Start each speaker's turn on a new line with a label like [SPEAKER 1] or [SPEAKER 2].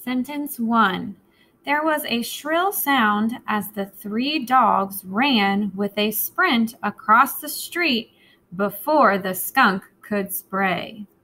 [SPEAKER 1] Sentence 1. There was a shrill sound as the 3 dogs ran with a sprint across the street before the skunk could spray.